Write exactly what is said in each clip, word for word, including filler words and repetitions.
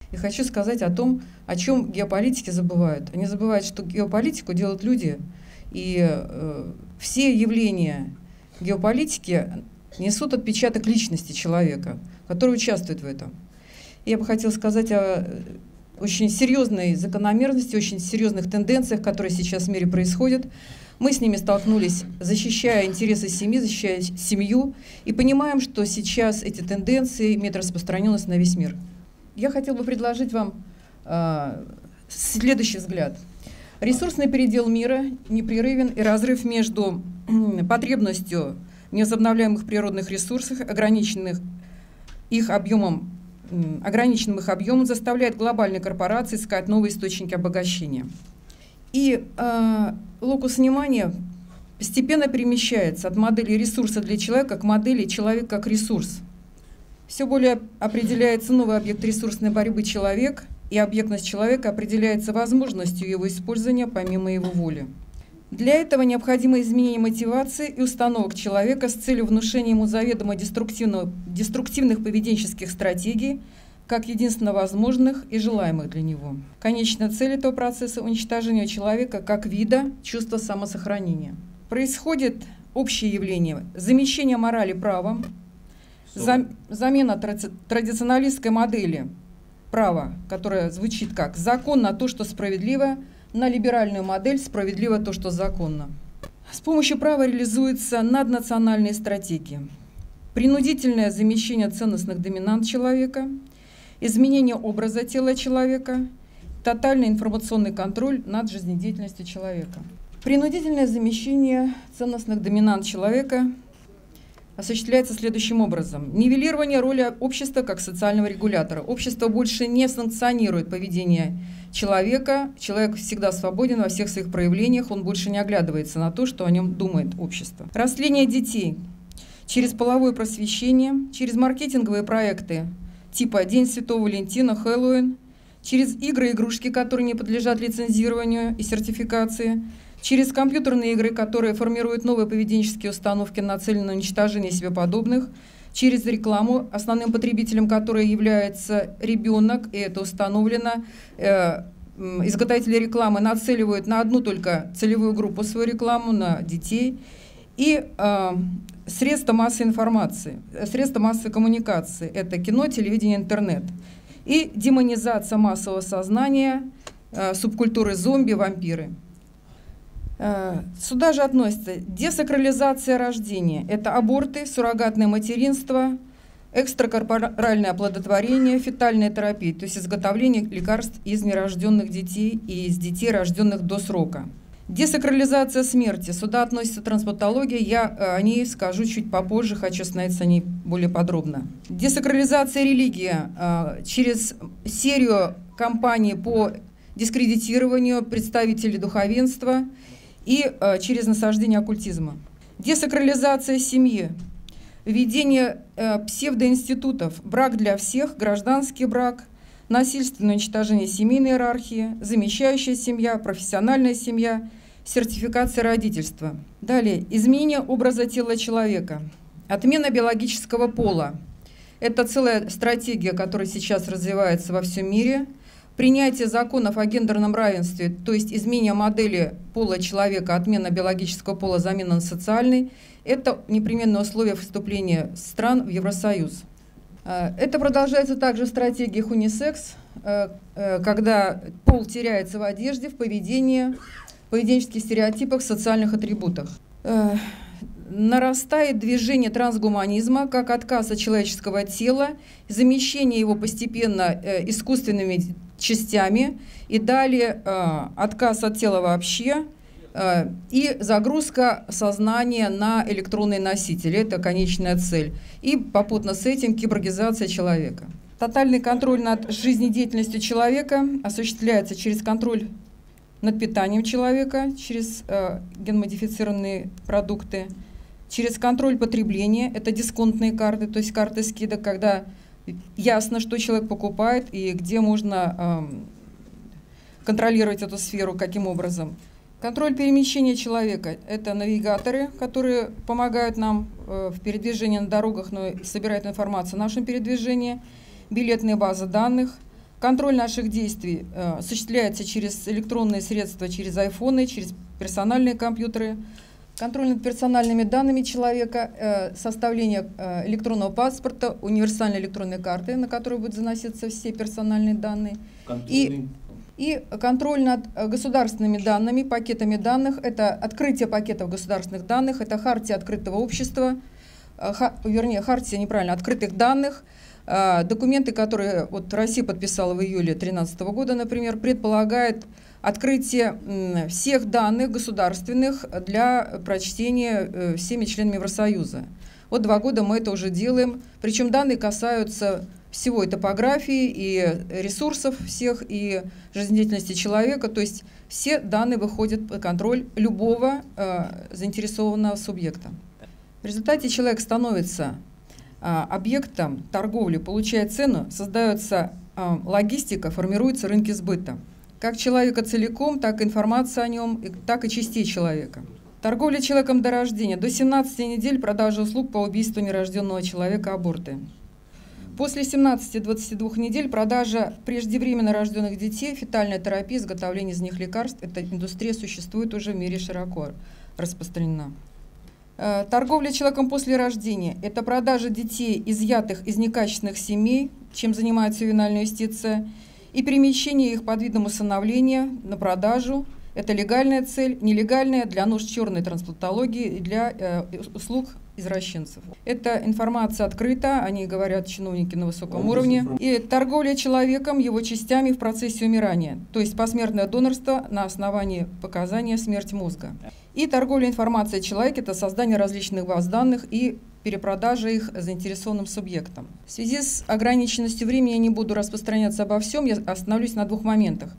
И хочу сказать о том, о чем геополитики забывают. Они забывают, что геополитику делают люди, и э, все явления геополитики несут отпечаток личности человека, который участвует в этом. Я бы хотела сказать о очень серьезной закономерности, очень серьезных тенденциях, которые сейчас в мире происходят. Мы с ними столкнулись, защищая интересы семьи, защищая семью, и понимаем, что сейчас эти тенденции имеют распространенность на весь мир. Я хотела бы предложить вам э, следующий взгляд. Ресурсный передел мира непрерывен, и разрыв между потребностью в невозобновляемых природных ресурсах, ограниченных их объемом, ограниченным их объемом, заставляет глобальные корпорации искать новые источники обогащения. И э, локус внимания постепенно перемещается от модели ресурса для человека к модели человек как ресурс. Все более определяется новый объект ресурсной борьбы человек, и объектность человека определяется возможностью его использования помимо его воли. Для этого необходимо изменение мотивации и установок человека с целью внушения ему заведомо деструктивных поведенческих стратегий, как единственно возможных и желаемых для него. Конечная цель этого процесса – уничтожение человека как вида, чувства самосохранения. Происходит общее явление – замещение морали правом, зам, замена тради, традиционалистской модели права, которая звучит как «закон на то, что справедливо», на либеральную модель «справедливо то, что законно». С помощью права реализуются наднациональные стратегии. Принудительное замещение ценностных доминант человека, изменение образа тела человека, тотальный информационный контроль над жизнедеятельностью человека. Принудительное замещение ценностных доминант человека осуществляется следующим образом. Нивелирование роли общества как социального регулятора. Общество больше не санкционирует поведение человека. Человек всегда свободен во всех своих проявлениях, он больше не оглядывается на то, что о нем думает общество. Растление детей через половое просвещение, через маркетинговые проекты типа День Святого Валентина, Хэллоуин, через игры и игрушки, которые не подлежат лицензированию и сертификации, через компьютерные игры, которые формируют новые поведенческие установки, нацеленные на уничтожение себе подобных, через рекламу, основным потребителем которой является ребенок, и это установлено. Э, изготовители рекламы нацеливают на одну только целевую группу свою рекламу, на детей. И э, средства массовой информации, средства массовой коммуникации – это кино, телевидение, интернет. И демонизация массового сознания, э, субкультуры зомби, вампиры. Э, сюда же относится десакрализация рождения – это аборты, суррогатное материнство, экстракорпоральное оплодотворение, фетальная терапия, то есть изготовление лекарств из нерожденных детей и из детей, рожденных до срока. Десакрализация смерти. Сюда относится трансплантология. Я о ней скажу чуть попозже, хочу остановиться о ней более подробно. Десакрализация религии через серию кампаний по дискредитированию представителей духовенства и через насаждение оккультизма. Десакрализация семьи. Введение псевдоинститутов. Брак для всех, гражданский брак, насильственное уничтожение семейной иерархии, замещающая семья, профессиональная семья, сертификация родительства. Далее, изменение образа тела человека, отмена биологического пола. Это целая стратегия, которая сейчас развивается во всем мире. Принятие законов о гендерном равенстве, то есть изменение модели пола человека, отмена биологического пола, замена на социальный, это непременное условие вступления стран в Евросоюз. Это продолжается также в стратегиях унисекс, когда пол теряется в одежде, в поведении, в поведенческих стереотипах, социальных атрибутах. Нарастает движение трансгуманизма как отказ от человеческого тела, замещение его постепенно искусственными частями и далее отказ от тела вообще и загрузка сознания на электронные носители. Это конечная цель. И попутно с этим киборгизация человека. Тотальный контроль над жизнедеятельностью человека осуществляется через контроль над питанием человека, через э, генмодифицированные продукты, через контроль потребления, это дисконтные карты, то есть карты скидок, когда ясно, что человек покупает и где можно э, контролировать эту сферу, каким образом. Контроль перемещения человека – это навигаторы, которые помогают нам э, в передвижении на дорогах, но и собирают информацию о нашем передвижении, билетные базы данных, Контроль наших действий э, осуществляется через электронные средства, через айфоны, через персональные компьютеры. Контроль над персональными данными человека, э, составление э, электронного паспорта, универсальной электронной карты, на которую будут заноситься все персональные данные. И, и контроль над государственными данными, пакетами данных. Это открытие пакетов государственных данных, это хартия открытого общества, э, ха, вернее, хартия неправильно, открытых данных. Документы, которые вот Россия подписала в июле две тысячи тринадцатого года, например, предполагают открытие всех данных государственных для прочтения всеми членами Евросоюза. Вот два года мы это уже делаем, причем данные касаются всего и топографии, и ресурсов всех, и жизнедеятельности человека, то есть все данные выходят под контроль любого э, заинтересованного субъекта. В результате человек становится объектом торговли, получает цену, создается э, логистика, формируются рынки сбыта. Как человека целиком, так и информация о нем, и, так и частей человека. Торговля человеком до рождения. До семнадцати недель продажа услуг по убийству нерожденного человека, аборты. После семнадцати-двадцати двух недель продажа преждевременно рожденных детей, фетальная терапия, изготовление из них лекарств. Эта индустрия существует уже в мире широко распространена. Торговля человеком после рождения – это продажа детей, изъятых из некачественных семей, чем занимается ювенальная юстиция, и перемещение их под видом усыновления на продажу. Это легальная цель, нелегальная для нужд черной трансплантологии и для э, услуг извращенцев. Эта информация открыта, они говорят чиновники на высоком уровне. И торговля человеком, его частями в процессе умирания, то есть посмертное донорство на основании показания смерть мозга. И торговля информацией о человеке – это создание различных баз данных и перепродажа их заинтересованным субъектам. В связи с ограниченностью времени я не буду распространяться обо всем, я остановлюсь на двух моментах.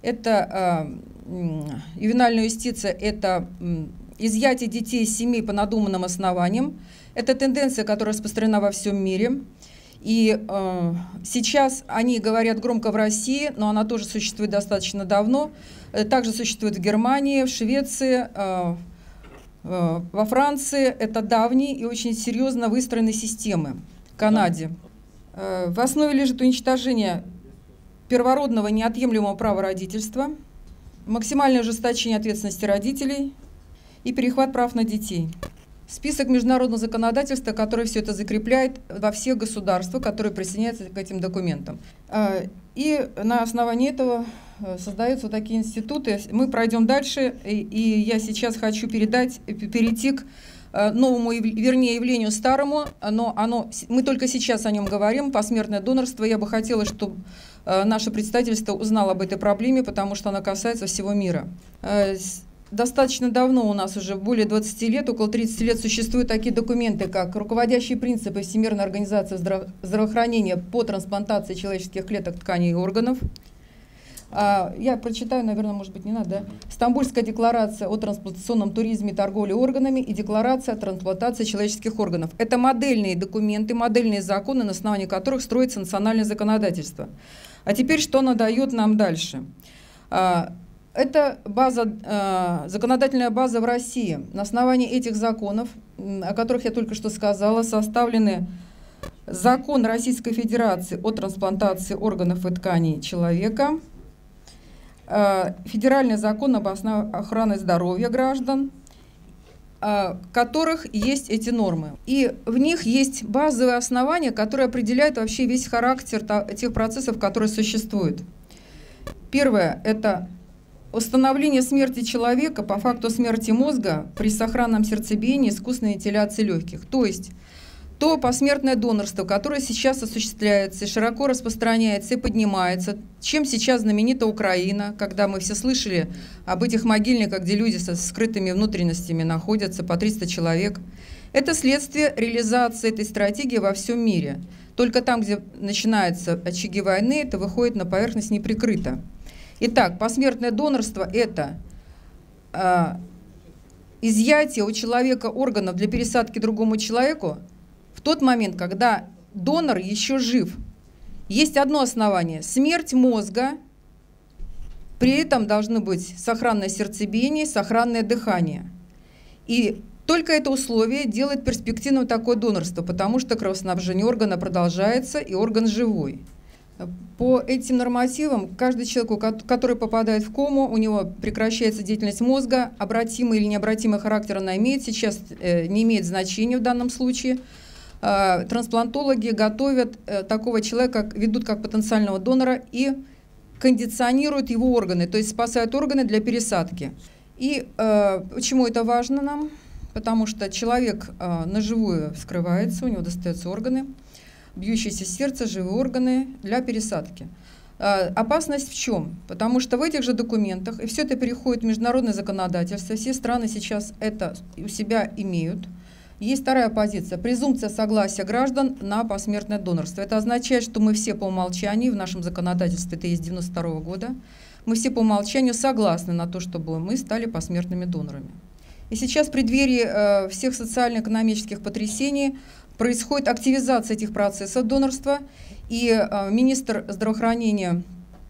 Это э, ювенальная юстиция, это э, изъятие детей из семей по надуманным основаниям. Это тенденция, которая распространена во всем мире. И э, сейчас они говорят громко в России, но она тоже существует достаточно давно. Также существует в Германии, в Швеции, э, э, во Франции. Это давние и очень серьезно выстроенные системы. В Канаде. Э, в основе лежит уничтожение первородного неотъемлемого права родительства, максимальное ужесточение ответственности родителей и перехват прав на детей. Список международного законодательства, которое все это закрепляет во всех государствах, которые присоединяются к этим документам. И на основании этого создаются вот такие институты. Мы пройдем дальше, и я сейчас хочу передать, перейти к новому, вернее, явлению старому, но оно, мы только сейчас о нем говорим, посмертное донорство. Я бы хотела, чтобы наше представительство узнало об этой проблеме, потому что она касается всего мира. Достаточно давно, у нас уже более двадцати лет, около тридцати лет, существуют такие документы, как руководящие принципы Всемирной организации здравоохранения по трансплантации человеческих клеток, тканей и органов. Я прочитаю, наверное, может быть, не надо. Да? Стамбульская декларация о трансплантационном туризме и торговле органами и декларация о трансплантации человеческих органов. Это модельные документы, модельные законы, на основании которых строится национальное законодательство. А теперь, что оно дает нам дальше? Это база, законодательная база в России. На основании этих законов, о которых я только что сказала, составлены закон Российской Федерации о трансплантации органов и тканей человека, федеральный закон об охране здоровья граждан, в которых есть эти нормы. И в них есть базовые основания, которые определяют вообще весь характер тех процессов, которые существуют. Первое – это установление смерти человека по факту смерти мозга при сохранном сердцебиении, искусственной вентиляции легких. То есть то посмертное донорство, которое сейчас осуществляется, широко распространяется и поднимается, чем сейчас знаменита Украина, когда мы все слышали об этих могильниках, где люди со скрытыми внутренностями находятся, по триста человек. Это следствие реализации этой стратегии во всем мире. Только там, где начинаются очаги войны, это выходит на поверхность неприкрыто. Итак, посмертное донорство – это э, изъятие у человека органов для пересадки другому человеку в тот момент, когда донор еще жив. Есть одно основание – смерть мозга, при этом должно быть сохранное сердцебиение, сохранное дыхание. И только это условие делает перспективным такое донорство, потому что кровоснабжение органа продолжается, и орган живой. По этим нормативам каждый человек, который попадает в кому, у него прекращается деятельность мозга, обратимый или необратимый характер она имеет, сейчас не имеет значения в данном случае. Трансплантологи готовят такого человека, ведут как потенциального донора и кондиционируют его органы, то есть спасают органы для пересадки. И почему это важно нам? Потому что человек наживую вскрывается, у него достаются органы, бьющееся сердце, живые органы для пересадки. А, опасность в чем? Потому что в этих же документах, и все это переходит в международное законодательство, все страны сейчас это у себя имеют. Есть вторая позиция – презумпция согласия граждан на посмертное донорство. Это означает, что мы все по умолчанию, в нашем законодательстве это есть девяносто второго года, мы все по умолчанию согласны на то, чтобы мы стали посмертными донорами. И сейчас в преддверии э, всех социально-экономических потрясений происходит активизация этих процессов донорства, и э, министр здравоохранения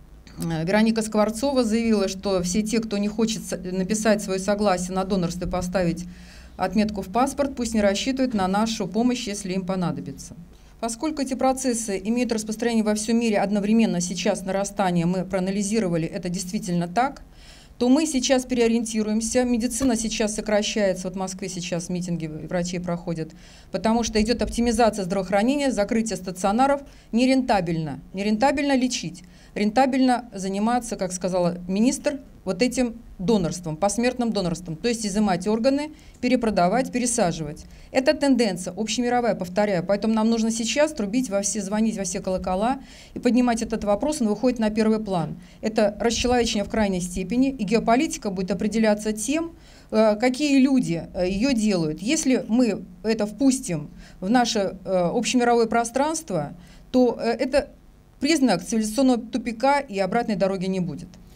э, Вероника Скворцова заявила, что все те, кто не хочет написать свое согласие на донорство и поставить отметку в паспорт, пусть не рассчитывают на нашу помощь, если им понадобится. Поскольку эти процессы имеют распространение во всем мире одновременно, сейчас нарастание, мы проанализировали, это действительно так, то мы сейчас переориентируемся. Медицина сейчас сокращается, вот в Москве сейчас митинги врачей проходят, потому что идет оптимизация здравоохранения, закрытие стационаров. Нерентабельно. Нерентабельно лечить. Рентабельно заниматься, как сказала министр, вот этим донорством, посмертным донорством, то есть изымать органы, перепродавать, пересаживать. Это тенденция общемировая, повторяю, поэтому нам нужно сейчас трубить во все, звонить во все колокола и поднимать этот вопрос, он выходит на первый план. Это расчеловечение в крайней степени, и геополитика будет определяться тем, какие люди ее делают. Если мы это впустим в наше общемировое пространство, то это признак цивилизационного тупика, и обратной дороги не будет.